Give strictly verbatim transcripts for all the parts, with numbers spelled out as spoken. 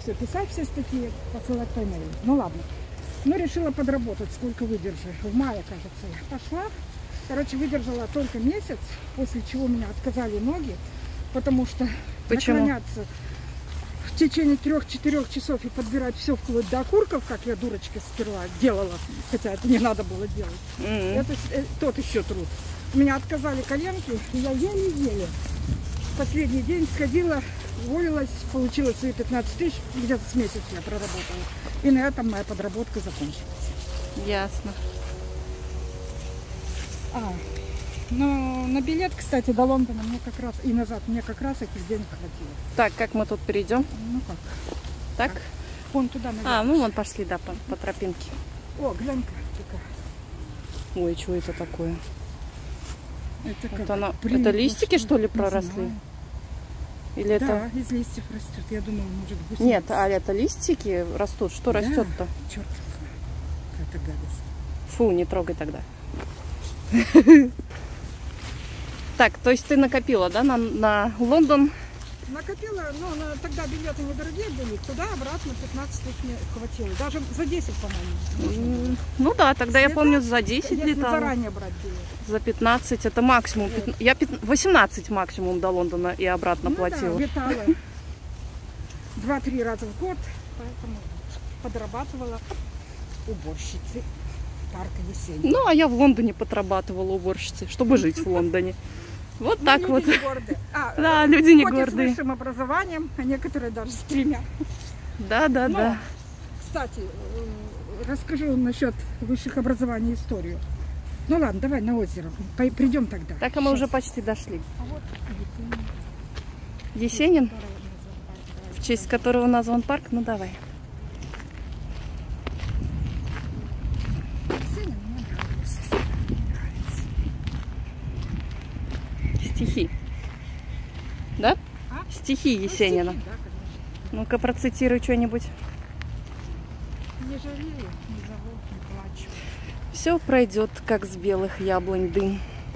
все писать, все статьи, посылать по имейлу. Ну ладно. Ну, решила подработать, сколько выдержу. В мае, кажется, я пошла. Короче, выдержала только месяц, после чего меня отказали ноги, потому что Почему? наклоняться в течение трех-четырех часов и подбирать все вплоть до окурков, как я, дурочка, сперва делала, хотя это не надо было делать. Mm-hmm. Это э, тот еще труд. Меня отказали коленки, и я еле-еле в последний день сходила, уволилась, получила свои пятнадцать тысяч, где-то с месяца я проработала. И на этом моя подработка закончилась. Ясно. А, ну, на билет, кстати, до Лондона мне как раз, и назад, мне как раз этих денег хватило. Так, как мы тут перейдем? Ну как? Так? Как? Вон туда, наверное. А, ну вон пошли, да, по, по тропинке. О, глянь-ка, какая. Ой, что это такое? Это, Вот как она... прилипла, это листики, что ли, не проросли? знаю. Или Да, это... из листьев растет. Я думала, может быть. Нет, а это листики растут. Что да? растет-то? Черт, какая-то гадость. Фу, не трогай тогда. Так, то есть ты накопила, да, на, на Лондон? Накопила, но на, тогда билеты недорогие были, туда-обратно пятнадцать тысяч мне хватило. Даже за десять, по-моему. Ну да, тогда я Это, помню, за десять если летала. заранее брать билет. За пятнадцать, это максимум. Вот. Я восемнадцать максимум до Лондона и обратно Ну платила. да, летала два-три раза в год, поэтому подрабатывала уборщицей парка Есенина. Ну, а я в Лондоне подрабатывала уборщицей, чтобы жить в Лондоне. Вот Ну, так люди вот. не гордые. А, Да, люди не хоть и гордые. с высшим образованием, а некоторые даже с тремя. Да, да, Но, да. кстати, э, расскажу насчет высших образований историю. Ну ладно, давай на озеро. Пой- Придем тогда. Так, а мы Сейчас. уже почти дошли. А вот Есенин. Есенин, Второй назван парк. в честь которого назван парк, ну давай. Есенин мне нравится. Мне нравится. Стихи. Да? А? Стихи Ну, Есенина. стихи, да, конечно. Ну-ка, процитируй что-нибудь. Не жалею, не зову, не плачу. Все пройдет, как с белых яблонь дым.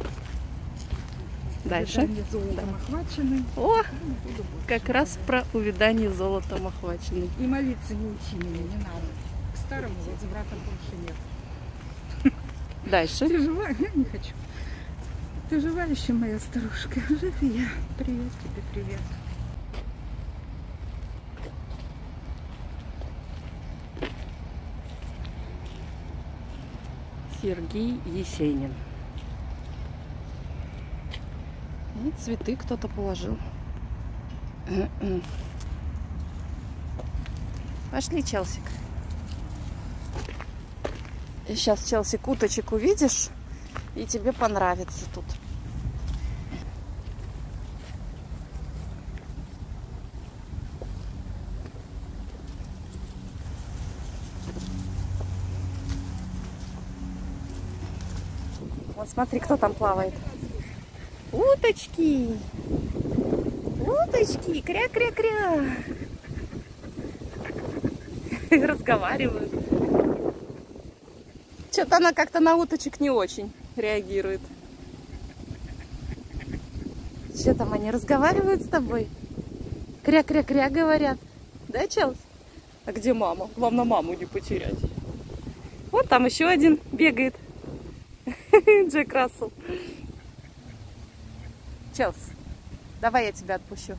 Дальше. Увядание золотом охвачены. О, Ну, не буду больше. как раз про увядание золотом охваченный. И молиться не учи меня, не надо. К старому возврата больше нет. Дальше. Ты жива? Я не хочу. Ты жива еще, моя старушка? Жив и я. Привет тебе, привет. Сергей Есенин. И цветы кто-то положил. Пошли, Челсик. Сейчас, Челсик, уточек увидишь, и тебе понравится тут. Вот смотри, кто там плавает. Уточки! Уточки! Кря-кря-кря! Разговаривают. Что-то она как-то на уточек не очень реагирует. Что там, они разговаривают с тобой? Кря-кря-кря говорят. Да, Челс? А где мама? Вам на маму не потерять. Вот там еще один бегает. Джек Рассел. Челс, давай я тебя отпущу.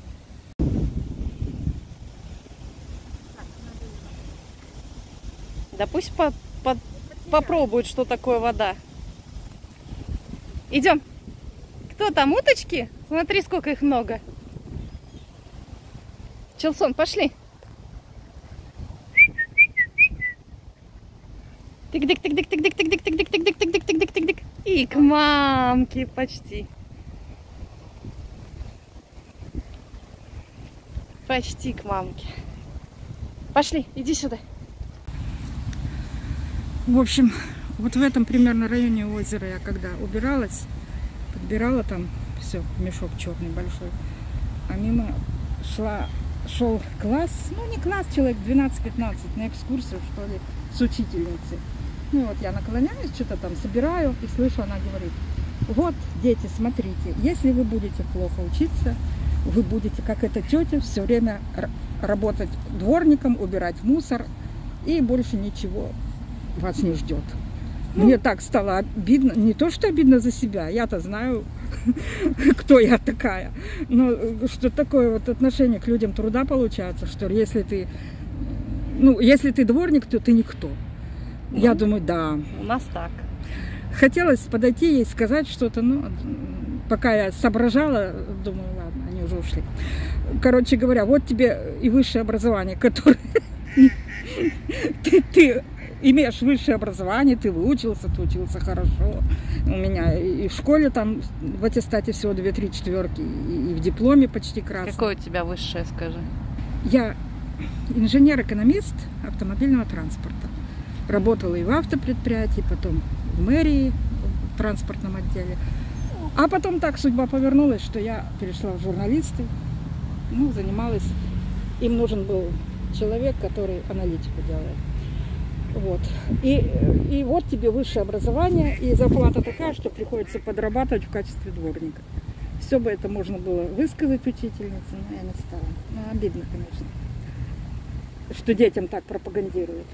Да пусть по по попробует, что такое вода. Идем. Кто там, уточки? Смотри, сколько их много. Челсон, пошли. Тык-дык-тык-дык-тык-дык-тык-дык-тык-дык-тык-дык-тык-дык-тык-дык-тык-дык-тык-дык. И к мамке почти. Почти к мамке. Пошли, иди сюда. В общем, вот в этом примерно районе озера я когда убиралась, подбирала там все, мешок черный большой, а мимо шла, шел класс, ну не класс, человек двенадцать-пятнадцать, на экскурсию, что ли, с учительницей. Ну вот я наклоняюсь, что-то там собираю, и слышу, она говорит: вот, дети, смотрите, если вы будете плохо учиться, вы будете, как эта тетя, все время работать дворником, убирать мусор, и больше ничего вас не ждет. Ну, мне так стало обидно, не то что обидно за себя, я-то знаю, кто я такая, но что такое вот отношение к людям труда получается, что если ты, ну, если ты дворник, то ты никто. Ну, я думаю, да. У нас так. Хотелось подойти и сказать что-то, но пока я соображала, думаю, ладно, они уже ушли. Короче говоря, вот тебе и высшее образование, которое ты, ты имеешь высшее образование, ты выучился, ты учился хорошо. У меня и в школе там в аттестате всего две-три четверки, и в дипломе почти красный. Какое у тебя высшее, скажи? Я инженер-экономист автомобильного транспорта. Работала и в автопредприятии, потом в мэрии, в транспортном отделе. А потом так судьба повернулась, что я перешла в журналисты. Ну, занималась. Им нужен был человек, который аналитику делает. Вот. И, и вот тебе высшее образование, и зарплата такая, что приходится подрабатывать в качестве дворника. Все бы это можно было высказать учительнице, но я не стала. Ну, обидно, конечно, что детям так пропагандируют.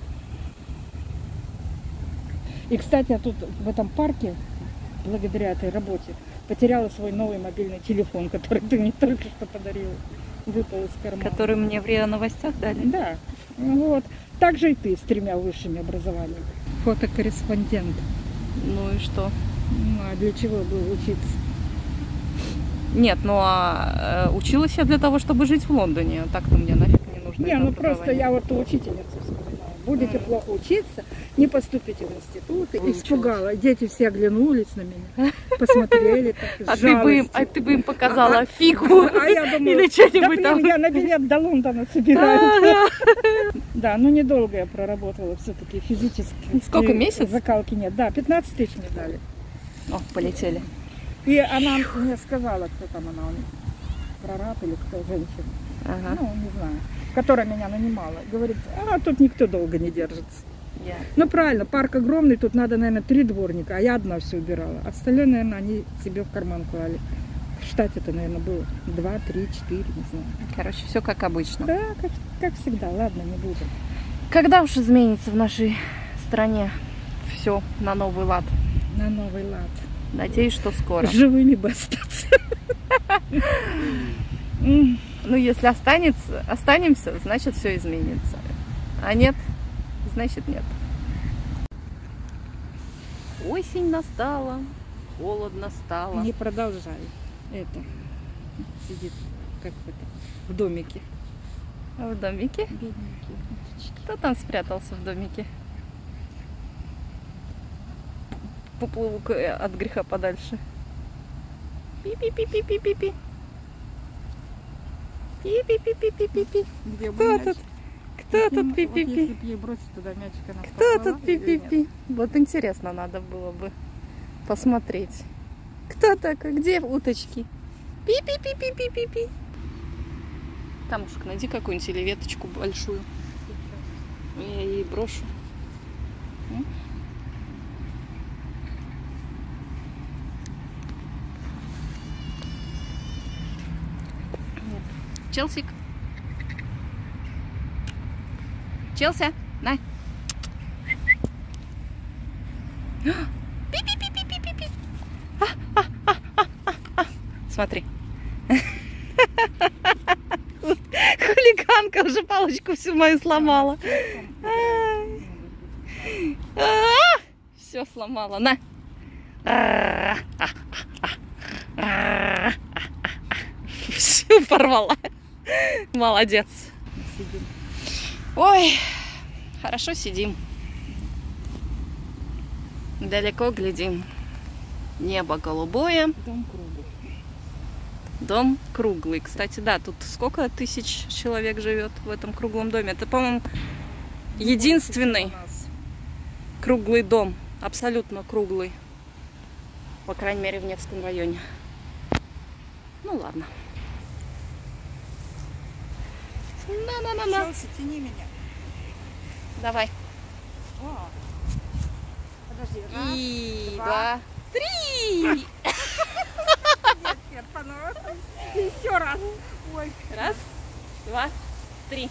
И, кстати, я тут в этом парке, благодаря этой работе, потеряла свой новый мобильный телефон, который ты мне только что подарила. Выпал из кармана. Который мне в РИА Новостях дали? Да. Вот. Так же и ты с тремя высшими образованиями. Фотокорреспондент. Ну и что? Ну, а для чего было учиться? Нет, ну а э, училась я для того, чтобы жить в Лондоне. Так-то мне нафиг не нужно. Не, ну просто я вот учительницу вспоминаю. Будете mm. плохо учиться, не поступите в институт. И испугала. Дети все оглянулись на меня, посмотрели. Так, а, ты бы им, а ты бы им показала а, фигу а, а я думаю, или что-нибудь да, там. Блин, я на билет до Лондона собираю. Да, ну недолго я проработала все-таки физически. Сколько, месяц? Закалки нет. Да, пятнадцать тысяч мне дали. О, полетели. И она мне сказала, кто там она у них, прораб или кто, женщина. Ага. Ну, не знаю. Которая меня нанимала. Говорит, а тут никто долго не держится. Yeah. Ну правильно, парк огромный, тут надо, наверное, три дворника, а я одна все убирала. Остальное, наверное, они себе в карман клали. В штате-то, наверное, было два, три, четыре, не знаю. Короче, все как обычно. Да, как, как всегда. Ладно, не будем. Когда уж изменится в нашей стране все на новый лад? На новый лад. Надеюсь, что скоро. Живыми бы остаться. Ну, если останется, останемся, значит, все изменится. А нет, значит, нет. Осень настала, холодно стало. Не продолжай. Это сидит как это, в домике. В домике? Бедненький. Кто там спрятался в домике? Поплыву от греха подальше. Пи-пи-пи-пи-пи-пи-пи. Пи-пи-пи-пи-пи-пи. Кто тут? Кто тут пи-пи-пи? Кто тут пи-пи-пи? Вот интересно, надо было бы посмотреть. Кто такой? Где уточки? Пи-пи-пи-пи-пи-пи-пи. Тамушек, найди какую-нибудь или веточку большую. Я ей брошу. Челсик. Челси, на. Пи-пи-пи-пи-пи-пи. Смотри. Хулиганка уже палочку всю мою сломала. Все сломала. На. Всю порвала. Молодец. Сидим. Ой, хорошо сидим. Далеко глядим. Небо голубое. Дом круглый. Дом круглый. Кстати, да, тут сколько тысяч человек живет в этом круглом доме? Это, по-моему, единственный круглый дом. Абсолютно круглый. По крайней мере, в Невском районе. Ну ладно. На-на-на-на. Челси, тяни меня. Давай. О. Подожди. Раз, И два, два, три. Нет, нет, по новой. Еще раз. Ой. Раз, два, три.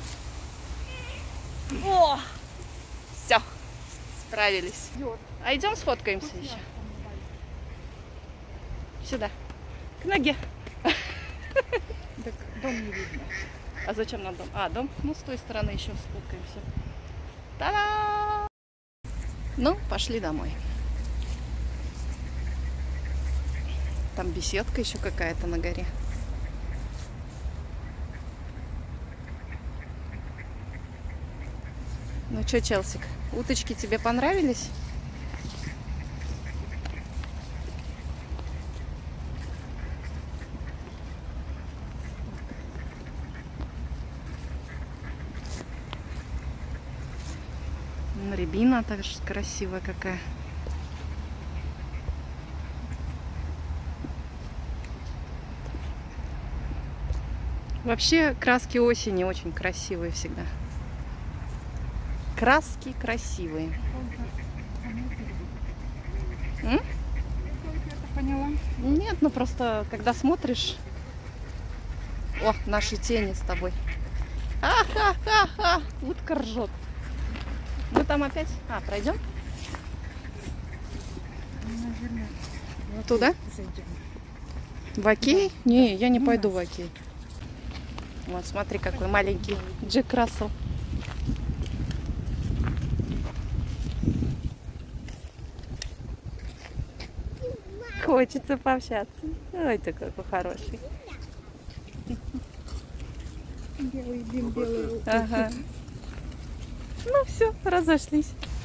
О! Все, справились. А идем сфоткаемся еще. Сюда. К ноге. Так дом не видно. А зачем нам дом? А, дом? Ну, с той стороны еще сфоткаемся. Та-да! Ну, пошли домой. Там беседка еще какая-то на горе. Ну что, Челсик, уточки тебе понравились? Рябина также красивая какая. Вообще краски осени очень красивые всегда. Краски красивые. М? Поняла? Нет, ну просто когда смотришь. О, наши тени с тобой. А-ха-ха-ха! Утка ржет. Мы там опять... А, пройдем? Наверное, туда? Зайдем. В Окей? Не, я не Ну, пойду да. в Окей. Вот, смотри, какой маленький Джек Рассел. Хочется пообщаться. Ой, ты какой хороший. Белый дым, белый. Ага. Ну все, разошлись.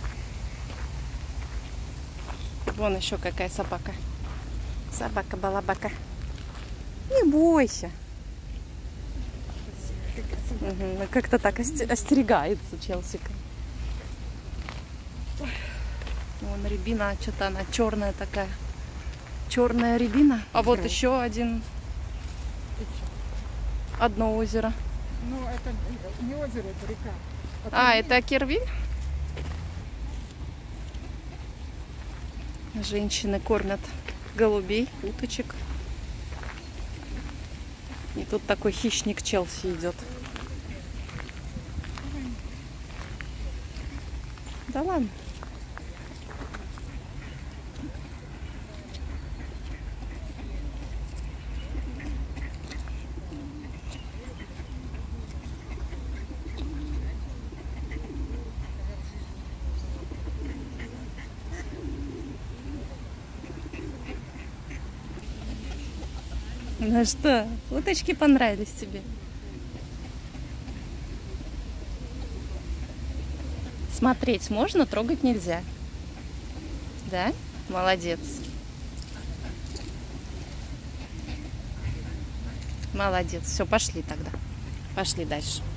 Вон еще какая собака. Собака-балабака. Не бойся. Угу. Как-то так осте- остерегается Челсика. Вон рябина, что-то она черная такая. Черная рябина. А вот Да. еще один. Одно озеро. Ну, это не озеро, это река. А, это Кервиль? Женщины кормят голубей, уточек. И тут такой хищник Челси идет. Да ладно. Ну что, уточки понравились тебе? Смотреть можно, трогать нельзя. Да? Молодец. Молодец. Все, пошли тогда. Пошли дальше.